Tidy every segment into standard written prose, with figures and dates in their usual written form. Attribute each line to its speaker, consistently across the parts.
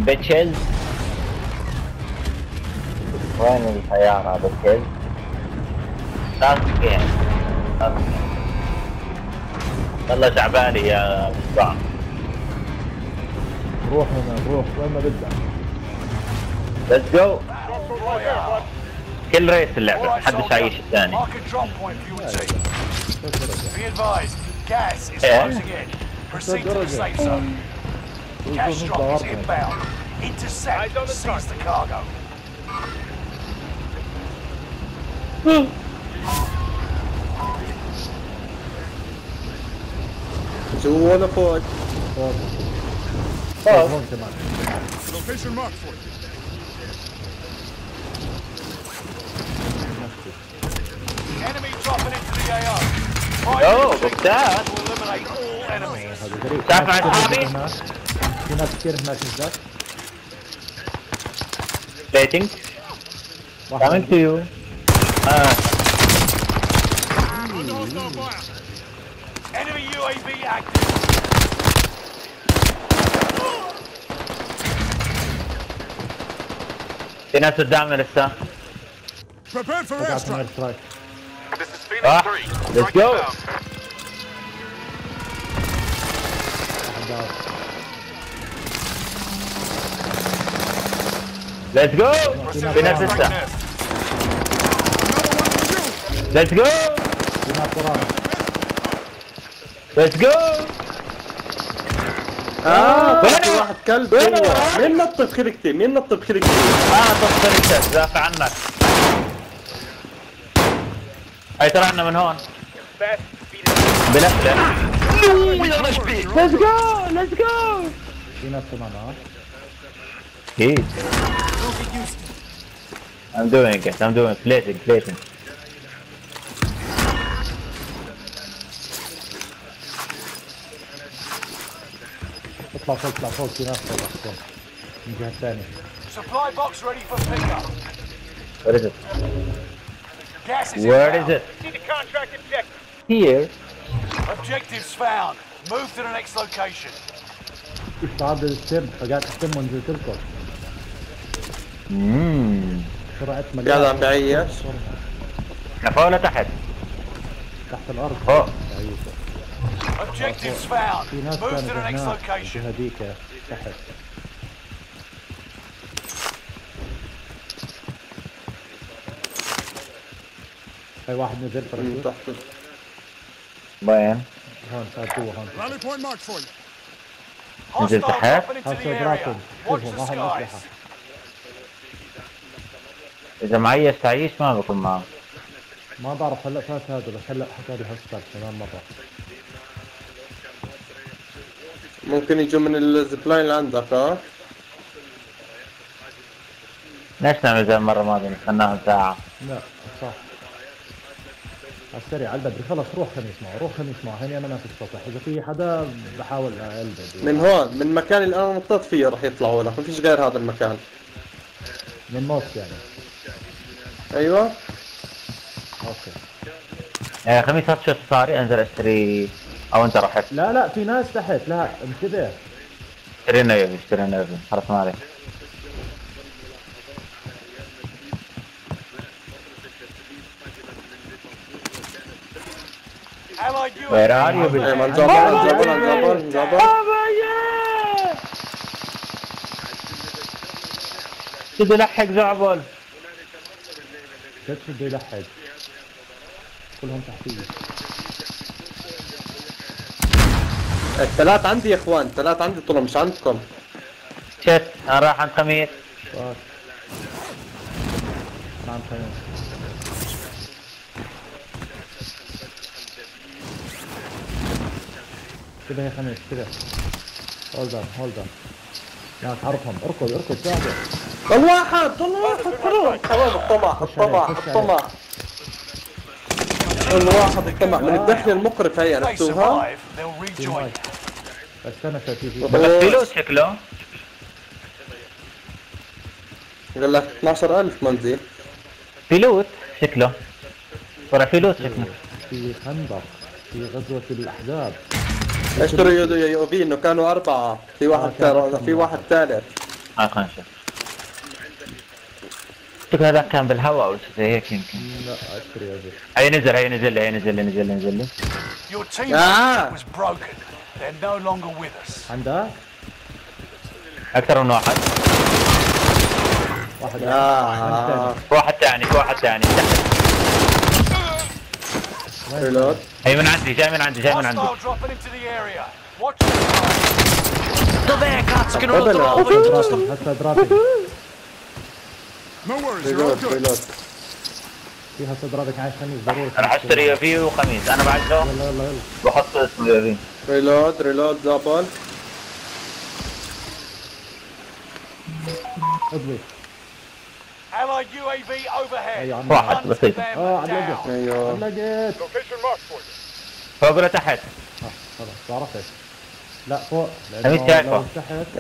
Speaker 1: بيتشز. وين السيارة بيتشز؟ تاسكين. والله شعباني يا مصطفى.
Speaker 2: روح هنا روح وين ما بدك.
Speaker 1: ليتس جو. كل ريس اللعبة محدش عايش الثاني.
Speaker 3: جوا ولا فوق؟
Speaker 2: فوق.
Speaker 1: فوق.
Speaker 2: هون كمان.
Speaker 4: Location marked for you.
Speaker 5: Enemy dropping into the AO.
Speaker 1: اوه ممتاز.
Speaker 5: Eliminate all enemies.
Speaker 2: هذا غريب.
Speaker 1: شايف اصحابي؟
Speaker 2: في ناس كثير هناك نزلت.
Speaker 1: بليتنج. Coming to you.
Speaker 5: Enemy UAV active.
Speaker 1: في ناس قدامنا لسه.
Speaker 4: Prepare for
Speaker 2: وقعت من
Speaker 4: airstrike.
Speaker 2: السترايك.
Speaker 5: This is Phoenix 3.
Speaker 1: Let's go.
Speaker 2: واحد داون.
Speaker 1: Let's go. في ناس لسه. Let's go.
Speaker 2: في ناس ورانا.
Speaker 1: Let's go.
Speaker 3: في واحد كلب جوا. مين نط بخلقتي؟ مين نط بخلقتي؟
Speaker 1: تصفر انت دافع عنك. هاي طلعنا من هون. بلفلف. Let's go. Let's go.
Speaker 2: في ناس كمان
Speaker 1: Heat. I'm doing it. I'm doing plating.
Speaker 2: اطلع فوق في ناس فوق. من الجهة الثانية.
Speaker 5: Supply box ready for pickup.
Speaker 1: What is it?
Speaker 5: Gas is
Speaker 1: Where
Speaker 5: inbound.
Speaker 1: is it?
Speaker 5: See the contract objective.
Speaker 1: Here.
Speaker 5: Objectives found. Move to the next location.
Speaker 2: استعد للسم. فقعت السم ونزلت لكم. سرعة مجال.
Speaker 3: قاعد عم بعيش.
Speaker 1: فوق ولا تحت؟
Speaker 2: تحت الأرض.
Speaker 1: فوق.
Speaker 5: Objectives found.
Speaker 2: في ناس
Speaker 5: Move to
Speaker 2: كانت
Speaker 5: the next
Speaker 2: هناك.
Speaker 5: location.
Speaker 2: هذيك تحت. هاي واحد نزل
Speaker 3: من
Speaker 2: فرق.
Speaker 3: تحت.
Speaker 1: وين؟
Speaker 2: هون صار جوا هون.
Speaker 4: Rally point marked for you.
Speaker 1: نزلت
Speaker 5: Hostile
Speaker 1: تحت؟
Speaker 5: dropping into the
Speaker 2: هسه
Speaker 5: area.
Speaker 2: دراكم.
Speaker 5: Watch
Speaker 2: شوفوا
Speaker 5: the
Speaker 2: معهم
Speaker 5: skies.
Speaker 2: أسلحة.
Speaker 1: إذا معي تعيش ما بكون معه.
Speaker 2: ما بعرف هلا فات هذا بس هلا حكى لي هستر كمان مرة.
Speaker 3: ممكن يجوا من الزبلاين اللي عندك
Speaker 1: ليش نعمل زي المرة الماضية نستناهم ساعة؟
Speaker 2: لا صح. على السريع على البدري خلص روح خليني اسمع هيني انا ماسك السطح اذا في حدا بحاول البد.
Speaker 3: من هون من المكان اللي انا نطيت فيه راح يطلعوا لك، ما فيش غير هذا المكان.
Speaker 2: من موت يعني.
Speaker 3: ايوه
Speaker 2: اوكي.
Speaker 1: خميس هات شو صاري انزل اشتري او انت رحت؟
Speaker 2: لا في ناس تحت. لا انتبه.
Speaker 1: اشترينا يبي خلص ما عليك.
Speaker 5: Allied UAV.
Speaker 1: Where are you?
Speaker 3: من جبل.
Speaker 1: بدي لحق زعبل.
Speaker 2: كيف بده يلحق؟ كلهم تحتيه.
Speaker 3: الثلاث عندي يا اخوان، الثلاث عندي طلعوا مش عندكم.
Speaker 1: شت انا راح عند خميس.
Speaker 2: نعم خميس. كده يا خميس كده. هولد اون. لا تعرفهم. اركض ساعده.
Speaker 3: طل واحد خلاص الطمع. طل واحد الطمع من الدخل المقرف هي
Speaker 5: They
Speaker 3: عرفتوها؟
Speaker 5: survive, they'll rejoin.
Speaker 2: استنى في
Speaker 1: فلوس شكله.
Speaker 3: قال لك 12000 منزل.
Speaker 1: فلوس شكله. ورا فلوس شكله.
Speaker 2: في خندق. في غزوة الأحزاب.
Speaker 3: اشتروا يا يوبي انه كانوا 4. في واحد ثالث.
Speaker 1: خلينا نشوف. اعتقد هذا كان بالهواء او شيء زي هيك يمكن.
Speaker 2: لا اشتري يا زلمه.
Speaker 1: هي نزل لي.
Speaker 5: Your teammate was broken. They're no longer with us.
Speaker 2: عندك؟
Speaker 1: اكثر من واحد.
Speaker 2: واحد
Speaker 1: واحد ثاني تحت.
Speaker 3: ريلود.
Speaker 1: هي من عندي جاي من عندي.
Speaker 5: Hostile dropping into the area. Watch the
Speaker 2: هسه درابي.
Speaker 4: No worries, you're all
Speaker 3: ريلود
Speaker 4: good.
Speaker 3: ريلود.
Speaker 2: في هسه درابك عايش خميس ضروري.
Speaker 1: راح اشتري يوفي وخميس. انا بعده
Speaker 2: يلا
Speaker 1: بحط اسمه يوفي.
Speaker 3: ريلود زابل.
Speaker 2: اضوي.
Speaker 5: Allied UAV overhead.
Speaker 2: اي عم.
Speaker 1: واحد بسيط.
Speaker 2: علقت.
Speaker 3: ايوه.
Speaker 2: علقت.
Speaker 4: Location marked for you.
Speaker 1: فوق ولا تحت؟
Speaker 2: خلاص عرفت. لا فوق.
Speaker 1: خميس شايفه.
Speaker 2: لو تحت.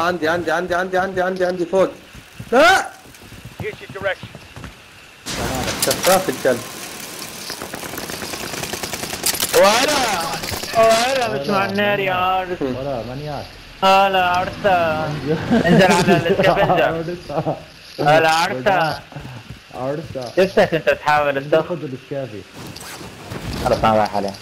Speaker 3: عندي فوق. لا شفاف الكلب.
Speaker 1: ولا مش مع النار يا عرس.
Speaker 2: ولا مانياك.
Speaker 1: هلا عرسة. انزل على الاسكافنجر. هلا عرسة. شفتك انت تحاول تدخل.
Speaker 2: خذ الاسكافي.
Speaker 1: خلص ما راح عليه.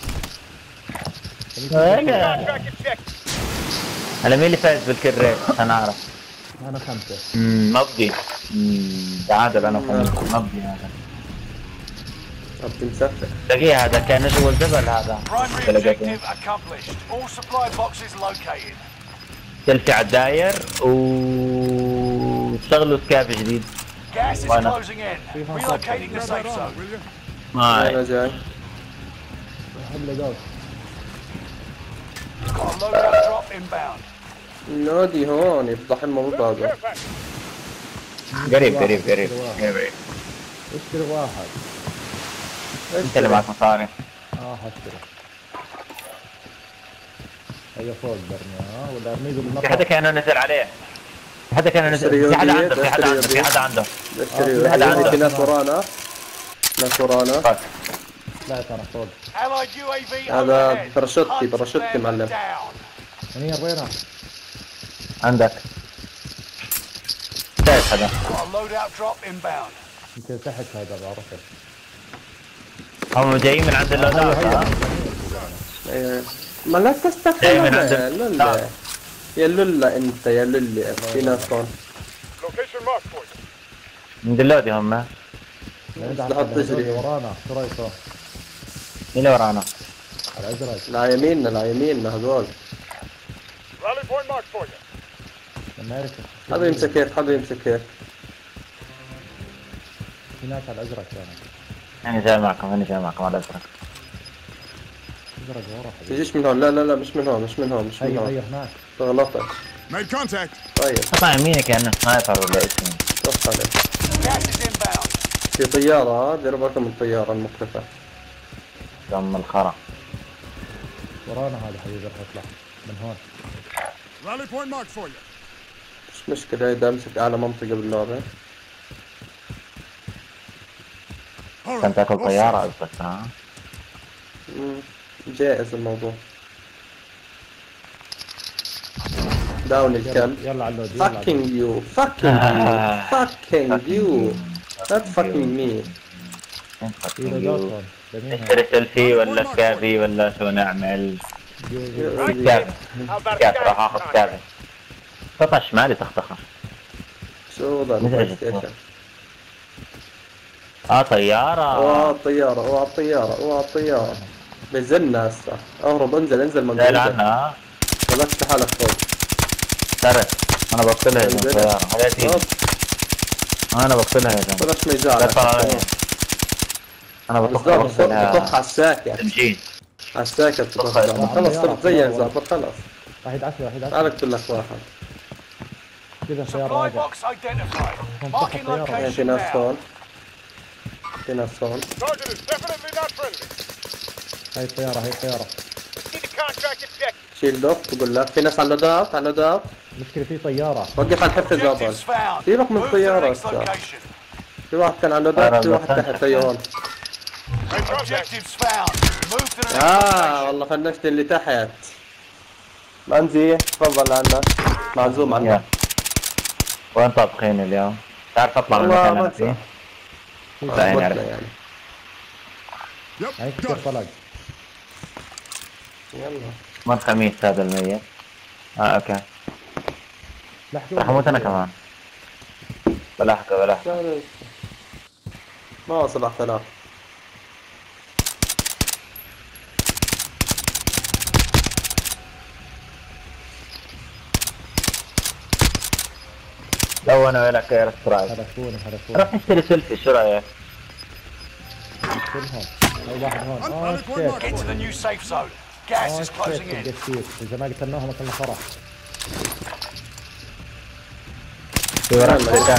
Speaker 1: هلا هلا مين اللي فاز بالكل ريت عشان اعرف؟
Speaker 2: انا 5.
Speaker 1: مبدي. تعادل انا 5 مبدي هذا.
Speaker 3: ربي مسفح.
Speaker 1: دقيقة هذا كان جوا الجبل هذا.
Speaker 5: Primary objective accomplished. All supply boxes located.
Speaker 1: تلفي على الداير واشتغلوا سكاف جديد.
Speaker 5: Gas is
Speaker 1: Why not?
Speaker 5: closing in. Relocating the safe zone.
Speaker 4: Will you?
Speaker 3: انا
Speaker 1: ماي
Speaker 3: جاي.
Speaker 2: حمله دوت.
Speaker 5: Got a loadout drop inbound.
Speaker 3: نودي هون يفضح الموضوع هذا.
Speaker 1: قريب.
Speaker 2: اشتري واحد.
Speaker 1: انت اللي معك مصاري.
Speaker 2: حاشتري. هي فوق برمي ولا ارميه بالمطر.
Speaker 1: في حدا كان نزل عليه. في حدا عنده.
Speaker 3: اشتري
Speaker 1: هذا عنده.
Speaker 3: في ناس ورانا.
Speaker 1: طيب.
Speaker 2: لا ترى فوق.
Speaker 5: Allied UAV
Speaker 3: هذا
Speaker 5: overhead.
Speaker 3: باراشوتي
Speaker 5: Hunt them
Speaker 3: معلم.
Speaker 5: down.
Speaker 2: منير وينها؟
Speaker 1: عندك. شايف هذا.
Speaker 5: Got a loadout drop inbound.
Speaker 2: انت تحت هذا بعرفه.
Speaker 1: هم جايين من عند اللودات.
Speaker 3: ايه ما لا
Speaker 1: جاي
Speaker 3: تستخدم
Speaker 1: من عند
Speaker 3: لولا. يا لولا انت يا لولي في ناس هون.
Speaker 4: Location marked for you.
Speaker 1: من دلودي هم.
Speaker 3: مصلحة تجري.
Speaker 2: ورانا شو رايك؟
Speaker 1: مين اللي ورانا؟
Speaker 2: على الازرق.
Speaker 3: لا يميننا هذول.
Speaker 4: Rally point marked for you.
Speaker 2: امريكا.
Speaker 3: حدا يمسك هيك
Speaker 2: في ناس على الازرق كانوا.
Speaker 1: انا جاي معكم على الازرق.
Speaker 2: ازرق ورا.
Speaker 3: تجيش من هون. لا مش من هون.
Speaker 2: هي هناك.
Speaker 3: غلطت.
Speaker 4: Made contact.
Speaker 3: طيب
Speaker 1: قطع يمينك كأنه سنايبر ولا اسمه.
Speaker 3: روح عليه.
Speaker 5: Gas is inbound.
Speaker 3: في طيارة ديروا بالكم من الطيارة المختفى.
Speaker 1: دم الخرا.
Speaker 2: ورانا هذا حبيبي رح يطلع من هون.
Speaker 4: Rally point marked for you.
Speaker 3: مش مشكلة إذا أمسك أعلى منطقة باللعبة.
Speaker 4: All
Speaker 1: كان
Speaker 4: right.
Speaker 1: تاكل
Speaker 4: all
Speaker 1: طيارة
Speaker 4: set.
Speaker 1: قصدك ها؟
Speaker 3: جائز الموضوع. داون الكلب.
Speaker 2: يلا على اللود.
Speaker 3: Fucking you. Not fucking me.
Speaker 2: في لودات هون.
Speaker 1: نشتري سيلفي ولا سكافي ولا شو نعمل؟ سكافي راح اخذ سكافي. قطع شمالي تخطخه.
Speaker 3: شو ذا البلاي ستيشن؟
Speaker 1: طيارة.
Speaker 3: اوعى الطيارة. بيزلنا هسه. اهرب انزل من
Speaker 1: زعل عنها.
Speaker 3: ولكت حالك فوق.
Speaker 1: ترى انا بقتلها يا الطيارة. هذا تيجي. انا بقتلها يا زلمة.
Speaker 3: بلاش ما يزعلك.
Speaker 1: انا بقتلها.
Speaker 3: بطخ على الساكة.
Speaker 1: تمشين.
Speaker 3: على الساكة خلص صرت زي زعبر خلص.
Speaker 2: واحد عشرة.
Speaker 3: تعال اقتل لك واحد.
Speaker 2: كذا سيارة
Speaker 5: Supply
Speaker 2: راجع.
Speaker 5: box identified. Marking
Speaker 3: في
Speaker 5: location
Speaker 3: ناس
Speaker 5: now.
Speaker 3: هون.
Speaker 4: Target is definitely not friendly.
Speaker 2: هاي الطيارة.
Speaker 4: Need a contract objective.
Speaker 3: شيل دوك بقول لك في ناس على اللودات.
Speaker 2: مشكلة في طيارة.
Speaker 3: وقف على الحفة زابل.
Speaker 5: Objectives found.
Speaker 3: سيبك من
Speaker 5: Move to the
Speaker 3: الطيارة
Speaker 5: next
Speaker 3: هسه.
Speaker 5: location.
Speaker 3: في واحد كان على اللودات في واحد تحت هي هون.
Speaker 4: Made contact.
Speaker 5: Objectives found. Move to the next location.
Speaker 3: والله فنشت اللي تحت. منزي تفضل عنا. معزوم عنا.
Speaker 1: وين طابخين اليوم؟ تعرف اطلع من
Speaker 3: والله
Speaker 1: المكان اللي
Speaker 3: ما
Speaker 1: انا فيه؟ لا يعني
Speaker 3: بدنا
Speaker 1: عرفت.
Speaker 3: يعني.
Speaker 2: هاي كثير طلق.
Speaker 3: يلا
Speaker 1: ما الخميس هذا الميت. اوكي.
Speaker 2: لحظة
Speaker 1: راح اموت انا كمان. بلاحقه.
Speaker 3: ما وصل 4000.
Speaker 1: لو انا وياك يا سترايك.
Speaker 2: هدفوني.
Speaker 1: روح نشتري سيلفي شو رايك؟
Speaker 2: كل هون. هاي واحد هون.
Speaker 5: Get to the new safe zone. Gas is closing in.
Speaker 2: إذا ما قتلناهم أكلنا فرح.
Speaker 1: في وراك سيلفي.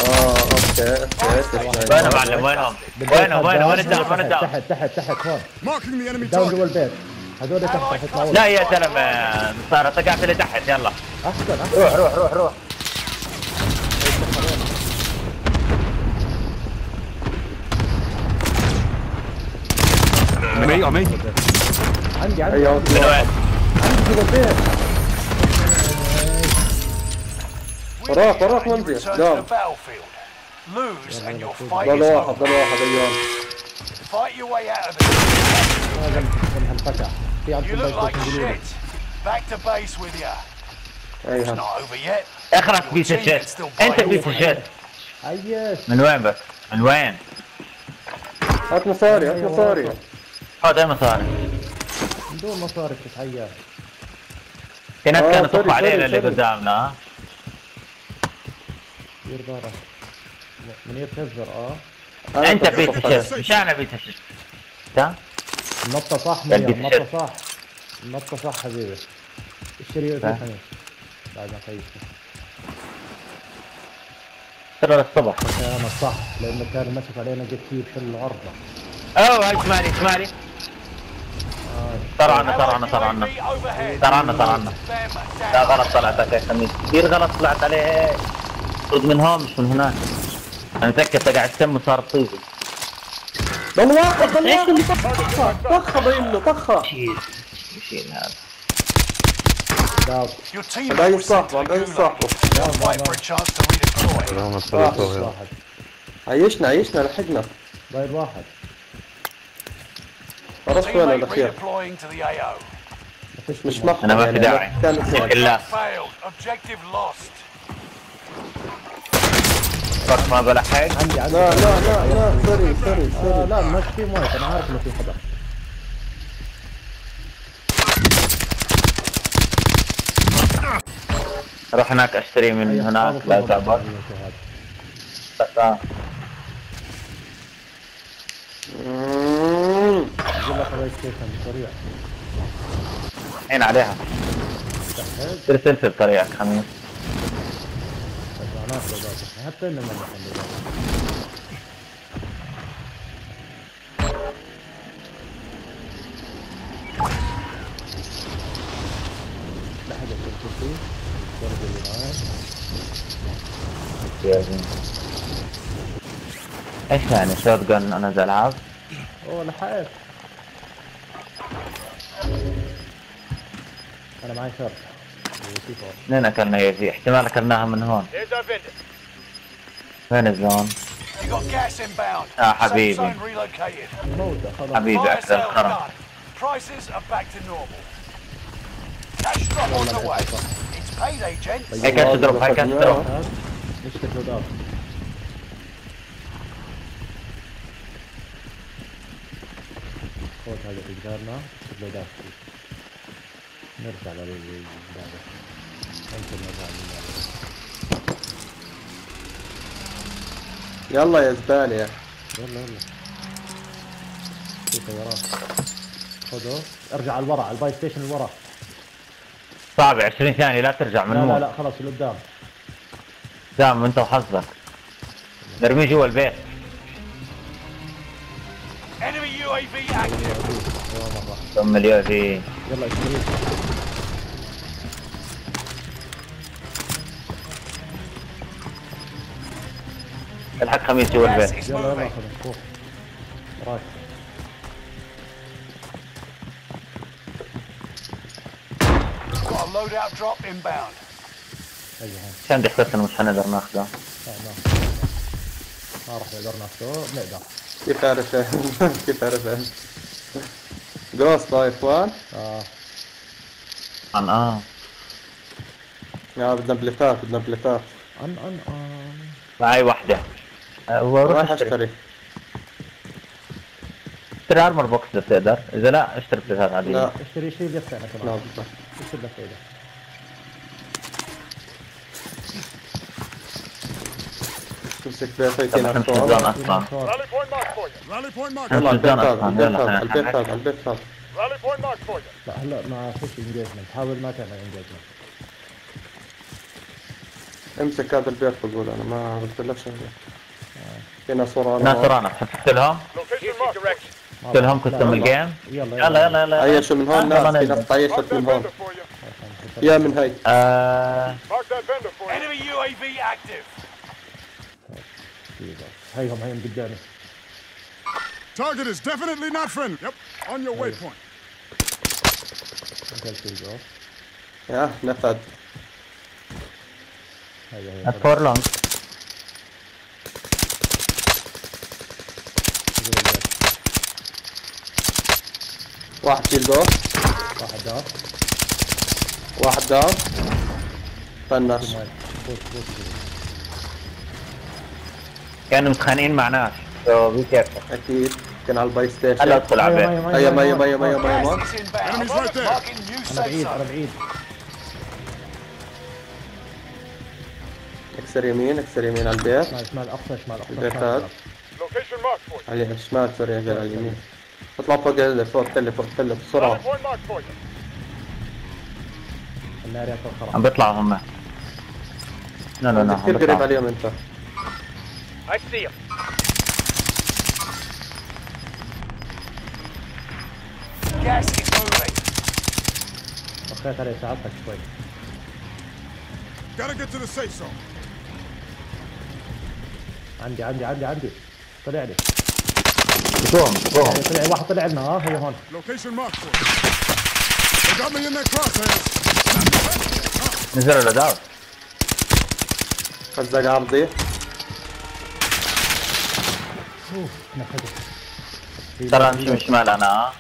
Speaker 3: اوكي.
Speaker 1: وين يا معلم وينهم؟ وين الدعم؟
Speaker 2: تحت هون. داون جوا البيت. هذول تحت رح يطلعوا.
Speaker 1: لا يا زلمه صار طقعت لي تحت يلا.
Speaker 2: أحسن.
Speaker 1: روح.
Speaker 2: عندي
Speaker 3: ايوه
Speaker 1: من وين؟
Speaker 2: عندي جوا البيت.
Speaker 3: وراك
Speaker 5: You
Speaker 3: منزل.
Speaker 5: return to
Speaker 3: دام.
Speaker 5: the battlefield. Lose and your fight
Speaker 3: ضل
Speaker 5: is
Speaker 3: واحد
Speaker 5: over.
Speaker 3: ايوه.
Speaker 5: Fight your way out of this.
Speaker 2: هذا هالفتح. في
Speaker 5: You
Speaker 2: عندكم
Speaker 5: look like
Speaker 2: بيت
Speaker 5: shit. Back to base with you. It's
Speaker 3: ايوه.
Speaker 5: not over yet.
Speaker 1: اخرك بيس الشت. انت بيس الشت.
Speaker 2: عيش.
Speaker 1: من وين بس؟ من وين؟
Speaker 3: هات مصاري.
Speaker 1: خذ مصاري.
Speaker 2: بدون مصاري تتحير.
Speaker 1: في ناس كانوا
Speaker 3: سوري،
Speaker 1: يطقوا علينا اللي
Speaker 3: سوري.
Speaker 1: قدامنا ها؟
Speaker 2: دير بالك. منير تهزر
Speaker 1: انت بيس الشت مش انا بيس الشت. انت؟
Speaker 2: النطة صح
Speaker 1: بدي
Speaker 2: منير. النطة
Speaker 1: تشير.
Speaker 2: صح. النطة صح حبيبي. اشتري في خميس. بعد ما خيشته.
Speaker 1: ترى للصبح.
Speaker 2: كان صح لانه كان مسك علينا كثير في العرضة.
Speaker 1: اوه اسمعني. ترى عنا.
Speaker 5: UAV overhead.
Speaker 1: ترى عنا.
Speaker 5: Stand back
Speaker 1: لا
Speaker 5: down.
Speaker 1: غلط طلعت عليك خميس. كثير غلط طلعت عليه. خذ من هون مش من هناك. انا متأكد طقع السم وصار طيبي.
Speaker 3: ضل واحد. طخه بينه طخه.
Speaker 1: يشيل هذا.
Speaker 2: داو.
Speaker 5: Your team
Speaker 3: باقي
Speaker 5: was sent to
Speaker 3: صاحبه
Speaker 5: the
Speaker 3: باقي
Speaker 5: gulag.
Speaker 3: صاحبه.
Speaker 5: Wait for a chance to redeploy.
Speaker 2: واحد.
Speaker 3: عيشنا لحقنا.
Speaker 2: ضايل واحد.
Speaker 3: عرفت وين
Speaker 5: Teammate
Speaker 3: الاخير.
Speaker 5: redeploying to the AO.
Speaker 3: مش مقطع
Speaker 1: أنا ما في داعي.
Speaker 3: كان اثنين.
Speaker 1: إلا
Speaker 5: Failed. Objective lost.
Speaker 1: فرق ما بلحق.
Speaker 2: عندي
Speaker 3: لا سوري.
Speaker 2: لا مش في مويه انا عارف انه في حدا.
Speaker 1: اروح هناك اشتري من هناك لا تعبر. بس
Speaker 2: يجيب لك بلاي ستيشن سريع.
Speaker 1: عين عليها. اشتري سلسل بطريقك خميس.
Speaker 2: حتى انه ما عنده. لا حاجه تشوفي ضرب اللي معاك.
Speaker 1: ايش يعني شوت جن انا زي العاب؟
Speaker 2: اوه لحقت. انا معي شرط.
Speaker 1: منين اكلنا يا زي؟ احتمال اكلناها من هون.
Speaker 4: Here's our vendor.
Speaker 1: وين الزون؟
Speaker 5: You got gas inbound.
Speaker 1: حبيبي.
Speaker 5: Safe zone relocated.
Speaker 2: موتة خلاص.
Speaker 1: حبيبي
Speaker 5: Fire
Speaker 1: اكثر
Speaker 5: sale
Speaker 1: الخرم.
Speaker 5: done. Prices are back to normal. Cash drop on the way. It's payday, gents.
Speaker 1: هيك تضرب هيك تضرب.
Speaker 2: مش كتلودات. خذ هذا تقدرنا كتلودات. نرجع للباب. ممكن نرجع للباب.
Speaker 3: يلا يا زبالة.
Speaker 2: يلا في سيارات. خذه ارجع على الورا على الباي ستيشن الورا.
Speaker 1: صعب 20 ثانية لا ترجع من هون.
Speaker 2: لا خلاص لقدام.
Speaker 1: دام انت وحظك. نرميه جوا البيت.
Speaker 5: Enemy UAV active.
Speaker 1: ثم اليو في
Speaker 2: يلا اشتري.
Speaker 1: الحق خميس جوا
Speaker 5: Gas
Speaker 1: البيت.
Speaker 5: is
Speaker 2: يلا
Speaker 5: moving.
Speaker 2: خذ فوق. رايح.
Speaker 5: Got a loadout drop inbound.
Speaker 2: ايوه هون.
Speaker 1: مش عندي احساس انه مش حنقدر ناخذه.
Speaker 2: ما راح نقدر ناخذه، بنقدر.
Speaker 3: كيف عرفت؟ كيف عرفت؟ جوست يا اخوان. يا بدنا بليتات بدنا بليتات.
Speaker 1: معي واحدة.
Speaker 3: رايح اشتري.
Speaker 1: اشتري ارمر بوكس اذا بتقدر، اذا لا اشتري بليتات عادية.
Speaker 3: لا
Speaker 2: اشتري شيء لسه انا
Speaker 3: لا
Speaker 2: كمان.
Speaker 3: بالضبط.
Speaker 2: اشتري لسه اذا.
Speaker 3: تمسك بيتي
Speaker 1: طب احنا مش في الزون اصلا.
Speaker 4: Rally point marked for you. Rally point marked.
Speaker 1: احنا
Speaker 3: يلا
Speaker 1: مش في
Speaker 3: على
Speaker 1: الزون
Speaker 3: البيت هذا
Speaker 1: اصلا.
Speaker 3: على البيت
Speaker 1: يلا
Speaker 3: هذا على البيت هذا.
Speaker 4: Rally point marked for you.
Speaker 2: لا هلا ما فيش انجيجمنت، حاول ما تعمل انجيجمنت.
Speaker 3: امسك هذا البيت بقول انا ما قلت لك شغله. في ناس ورانا.
Speaker 1: ناس ورانا حطيت لهم.
Speaker 4: Location marked. Direction.
Speaker 1: قلت لهم قسم الجيم.
Speaker 2: يلا
Speaker 1: يلا يلا يلا.
Speaker 3: عيشوا من هون ناس، في ناس تعيشت
Speaker 4: Mark that
Speaker 3: من هون.
Speaker 4: vendor for you.
Speaker 3: يا من هي.
Speaker 4: Mark that vendor for you.
Speaker 5: Enemy UAV active.
Speaker 2: هيهم قدامي.
Speaker 4: Target is definitely not friendly. Yep. On your waypoint.
Speaker 3: يا نفد.
Speaker 1: At for long.
Speaker 3: واحد شيل جول.
Speaker 2: واحد دار.
Speaker 3: واحد دار. فنش.
Speaker 1: كانوا متخانقين مع ناس. سو بي كيرفل.
Speaker 3: اكيد كان على الباي ستيشن.
Speaker 1: هلا ادخل على البيت.
Speaker 3: مية مية مية مية مية
Speaker 5: Gas
Speaker 3: مية.
Speaker 5: is inbound.
Speaker 4: Enemies right there.
Speaker 5: Marking new
Speaker 2: انا
Speaker 5: safe
Speaker 2: بعيد انا
Speaker 5: zone.
Speaker 2: بعيد.
Speaker 3: اكسر يمين اكسر يمين على البيت.
Speaker 2: شمال اقصى شمال اقصى.
Speaker 3: البيت هذا.
Speaker 4: Location marked for you.
Speaker 3: على الشمال سوري يا على اليمين. اطلع فوق فوق التلة فوق التلة بسرعة.
Speaker 4: Rally point marked for you.
Speaker 2: النار ياكل خرا.
Speaker 1: عم بيطلعوا هم. لا لا لا
Speaker 3: كثير قريب عليهم انت.
Speaker 4: I see him.
Speaker 5: Gas is moving.
Speaker 2: وقعت عليه ساعدتك شوي.
Speaker 4: Gotta get to the safe zone.
Speaker 2: عندي طلع لي.
Speaker 1: شوفهم شوفهم.
Speaker 2: طلع واحد طلع لنا هي هون.
Speaker 4: Location marked for you. They got me in their crosshairs.
Speaker 1: نزلوا لدار.
Speaker 3: خزق عرضي.
Speaker 2: نفذت.
Speaker 1: ترى امشي من الشمال انا.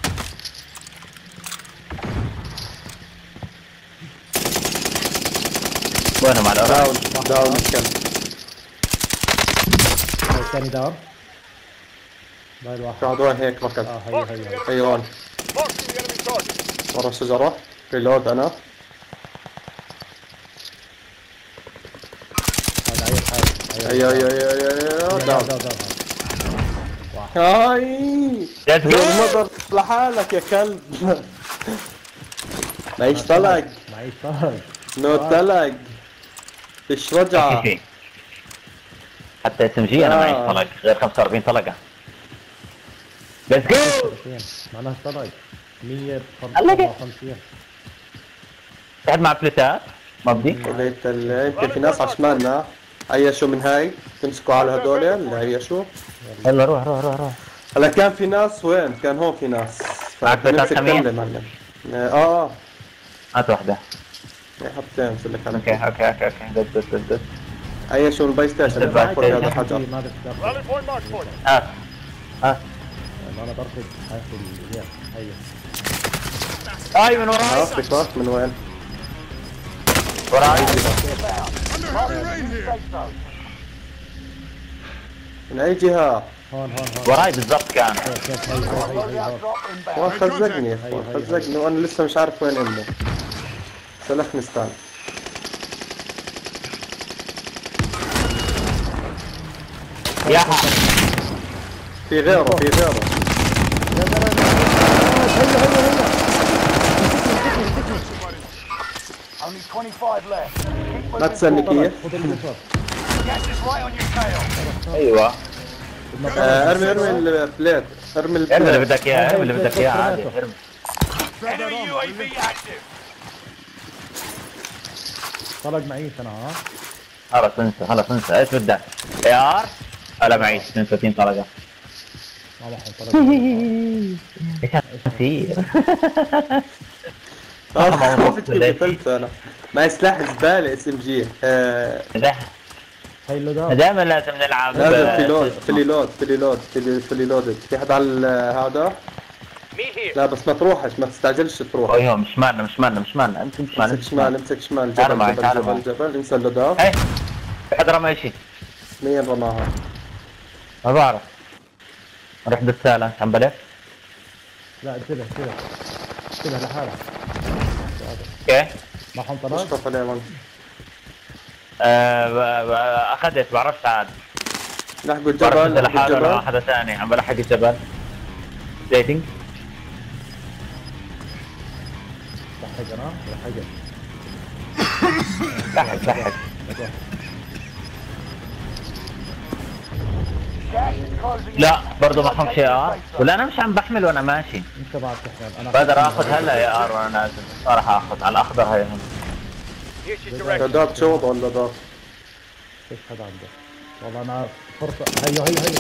Speaker 1: وينهم على
Speaker 3: داون
Speaker 1: الأراضي؟
Speaker 3: داون الكلب.
Speaker 2: الثاني دار. باقي الواحد.
Speaker 3: قاعد وين هيك ركض.
Speaker 2: هي.
Speaker 3: هي هون
Speaker 4: Marking the enemy target.
Speaker 3: ورا الشجرة. ريلود انا.
Speaker 2: هذا عيل حالي.
Speaker 3: ايوه داون.
Speaker 2: دار.
Speaker 3: هاي
Speaker 1: Let's go.
Speaker 3: المضر لحالك يا كلب. معيش طلق.
Speaker 2: معيش طلق.
Speaker 3: نو طلق. فيش رجعة.
Speaker 1: حتى اس ام جي انا معي طلق غير 45 طلقه. ليتس جو.
Speaker 2: معناها طلق 155.
Speaker 1: قاعد مع بليتات ما بدي.
Speaker 3: وليت يمكن في ناس على شمالنا عيشوا من هاي تمسكوا على هدول اللي عيشوا.
Speaker 1: يلا روح.
Speaker 3: هلا كان في ناس وين؟ كان هون في ناس.
Speaker 1: معك بليتات
Speaker 3: نمسك
Speaker 1: كمين؟
Speaker 3: كاملة معلم.
Speaker 1: هات واحدة.
Speaker 3: حطيت مسلك على
Speaker 1: اوكي دد.
Speaker 3: عيشوا الباي ستيشن اللي فوق هذا الحجر.
Speaker 2: ما بتقدر.
Speaker 4: Rally point marked for you.
Speaker 1: هات.
Speaker 2: انا برفض هاي هي.
Speaker 1: اي من وراي.
Speaker 3: عرفتك من وين؟
Speaker 1: وراي.
Speaker 4: Under heavy rain here.
Speaker 5: Safe zone.
Speaker 3: من اي جهة؟
Speaker 2: هون
Speaker 1: وراي بالضبط كان.
Speaker 2: كيف هي
Speaker 5: Loadout drop inbound.
Speaker 3: هو خزقني يا اخوان خزقني وانا لسه مش عارف وين امه. سلخني ستان.
Speaker 1: يا
Speaker 3: في غيره.
Speaker 5: Only 25 left. Keep
Speaker 3: لا
Speaker 5: moving.
Speaker 3: تسألني كيف.
Speaker 2: خذ اليسار.
Speaker 5: Gas is right on your tail.
Speaker 1: ايوه.
Speaker 3: ارمي البليت. ارمي
Speaker 1: ارمي اللي
Speaker 3: البليت.
Speaker 1: بدك اياه ارمي اللي بدك اياه عادي ارمي.
Speaker 5: Enemy UAV active.
Speaker 2: طلق معيش انا
Speaker 1: خلص انسى ايش بدك؟ ار هلا معي 32 طلقه.
Speaker 2: ما بحن طلق.
Speaker 1: ايش كثير.
Speaker 3: خفت كيف قتلت انا. معي سلاح زبالة اس ام جي.
Speaker 2: هاي اللودات.
Speaker 1: دائما لازم نلعب
Speaker 3: لازم فيلي لود. في حد على هذا؟ لا بس ما تروحش، ما تستعجلش تروح.
Speaker 1: ايوه مش مالنا انت مش مالنا.
Speaker 3: امسك شمال
Speaker 1: تعال معي،
Speaker 3: جبل انسى اللودات.
Speaker 1: ايه في حد رمى شيء.
Speaker 3: مين رماها؟
Speaker 1: ما بعرف. رح بالسالة عم بلف.
Speaker 2: لا انتبه لحالك.
Speaker 1: اوكي.
Speaker 2: ما حنطلع.
Speaker 3: اشطف عليه من.
Speaker 1: اخذت بعرفش عاد.
Speaker 3: لحقوا الجبل.
Speaker 1: لحاله ولا حدا ثاني عم بلحق الجبل. زيتنج.
Speaker 2: لحق انا
Speaker 1: لحق. لا برضه معهم شيء ار ولا انا مش عم بحمل وانا ماشي.
Speaker 2: انت بعد تحمل. انا
Speaker 1: بقدر اخذ هلا يا ار وانا نازل. راح اخذ على الاخضر هاي هم.
Speaker 3: لودات شوط ولا لودات؟
Speaker 2: ايش هذا عنده؟ والله انا فرصة. هيو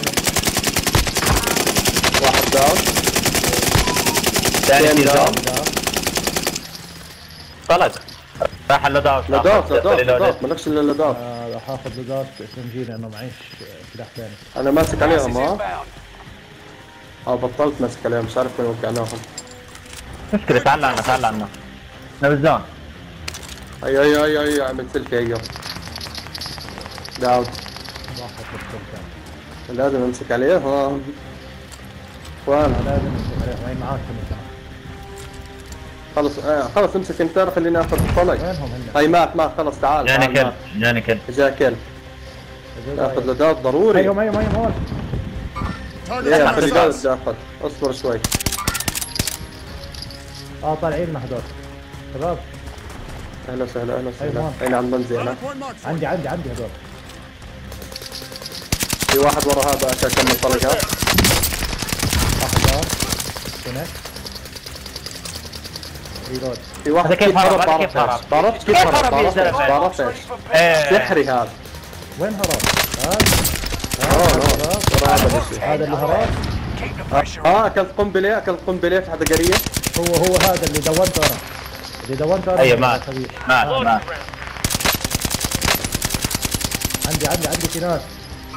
Speaker 3: واحد داون.
Speaker 1: ثاني
Speaker 3: داون.
Speaker 1: طلق. راح اللودات.
Speaker 3: لودات مالكش الا لودات.
Speaker 2: راح اخذ لودات اس ام جي لانه معيش سلاح ثاني.
Speaker 3: انا ماسك عليهم ها. بطلت ماسك عليهم مش عارف وين وقعناهم.
Speaker 1: مشكلة تعال عنا احنا بالزون.
Speaker 3: اي عملت سلكي ايوه. داون. لازم امسك عليه ها. وين؟
Speaker 2: لازم امسك عليه. وين معاك كمان؟
Speaker 3: خلص امسك انت خليني اخذ الطلق.
Speaker 2: وينهم هن؟
Speaker 3: هاي مات خلص تعال.
Speaker 1: جاني كل.
Speaker 3: جا كل. اخذ لودات ضروري.
Speaker 2: ايوه هون.
Speaker 3: ايه خلي لودات بدي اخذ. اصبر شوي.
Speaker 2: طالعين مع هدول. شباب.
Speaker 3: اهلا وسهلا.
Speaker 2: أيوة.
Speaker 3: اين عم بنزل انا؟
Speaker 4: Hardpoint marked.
Speaker 2: عندي هدول.
Speaker 3: في واحد ورا هذا كمل طلقات.
Speaker 2: اخضر. هناك. ريلود.
Speaker 3: في واحد
Speaker 1: هذا كيف هرب؟
Speaker 3: بعرفش كيف هرب. بعرفش سحري هذا.
Speaker 2: وين هرب؟
Speaker 3: هذا
Speaker 2: اللي هرب.
Speaker 3: اكلت قنبله في حدا قريب.
Speaker 2: هو هذا اللي دونته انا.
Speaker 1: ايوه مات.
Speaker 2: عندي في ناس.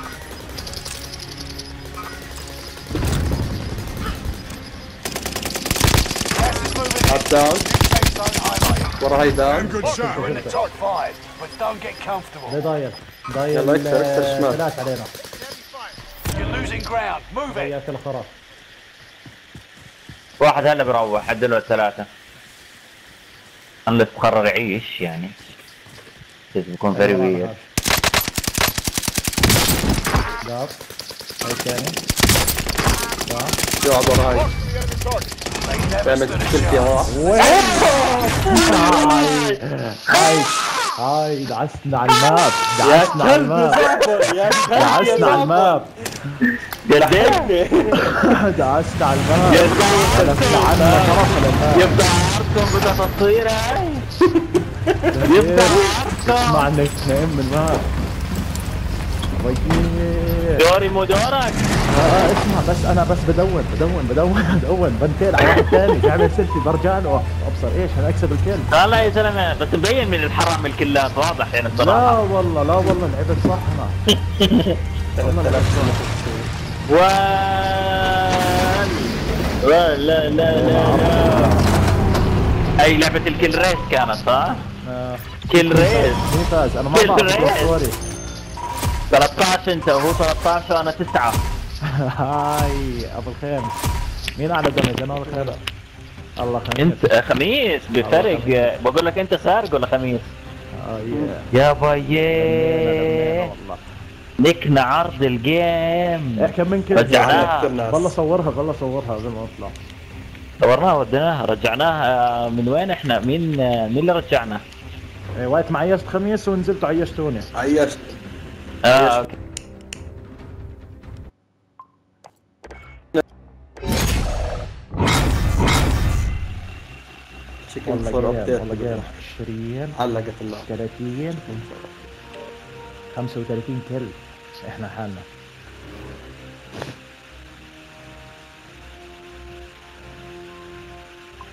Speaker 3: هات داون. ورا هاي داون.
Speaker 4: Good shot.
Speaker 5: We're in the top 5, but don't get comfortable.
Speaker 2: ليه ضايل
Speaker 3: يلا اكسر شمال.
Speaker 2: ثلاث علينا.
Speaker 5: You're losing ground. Move it.
Speaker 2: ضيعت الخرا.
Speaker 1: واحد هلا بروح عدله الثلاثة. unless قرر يعيش يعني. بيكون very weird.
Speaker 2: داف. هاي الثاني.
Speaker 3: يقعد ورا هاي. تعمل سلكي ورا.
Speaker 2: هاي دعسنا على الماب. دعسنا على الماب. دعسنا على الماب. لفنا عنا طرف الماب.
Speaker 1: يبدأ عرضكم بدها تصوير هاي. يبدأ عرضكم.
Speaker 2: اسمعنا اثنين من الماب.
Speaker 1: دوري مو دورك.
Speaker 2: اسمع بس بدون بنتين على واحد ثاني بعمل سيلفي برجع له ابصر ايش انا اكسب الكل.
Speaker 1: والله يا زلمه بس مبين من الحرام الكلات واضح يعني الصراحه.
Speaker 2: لا والله لعبت صح انا. والله لعبت صح.
Speaker 1: لا اي لعبه الكل ريس كانت صح؟ كل ريس.
Speaker 2: مين فاز؟ انا ما بعرف صوري.
Speaker 1: 13 انت وهو 13 وانا 9.
Speaker 2: هاي ابو الخير. مين اعلى دمج؟ انا الخير. الله خميس.
Speaker 1: انت خميس بفرق. بقول لك انت سارق ولا خميس؟ يا بايي نكنا عرض الجيم.
Speaker 2: كم من كده
Speaker 1: رجعناها.
Speaker 2: والله صورها قبل ما اطلع.
Speaker 1: صورناها وديناها رجعناها. من وين احنا؟ مين اللي رجعنا؟
Speaker 2: وقت ما عيشت خميس ونزلت عيشتوني.
Speaker 3: عيشت.
Speaker 1: اوكي.
Speaker 3: تشيكن فور ابديت.
Speaker 2: والله جيم 20
Speaker 3: علقت النار.
Speaker 2: 30 35 كل. احنا حالنا.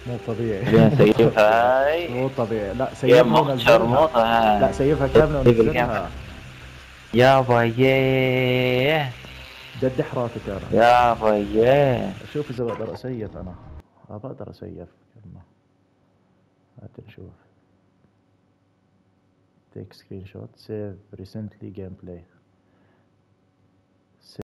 Speaker 2: مو طبيعي.
Speaker 1: خلينا نسيفها هاي.
Speaker 2: مو طبيعي. لا
Speaker 1: يا
Speaker 2: سيفها
Speaker 1: مخ شرموطة
Speaker 2: ونزلها. لا
Speaker 1: هاي.
Speaker 2: سيفها كاملة
Speaker 1: سيف
Speaker 2: ونزلها.
Speaker 1: يابا ياه.
Speaker 2: جد حراتك انا.
Speaker 1: يابا ياه.
Speaker 2: اشوف اذا بقدر اسيف انا. بقدر اسيف كلمة. هات نشوف. تيك سكرين شوت سيف ريسنتلي جيم بلاي.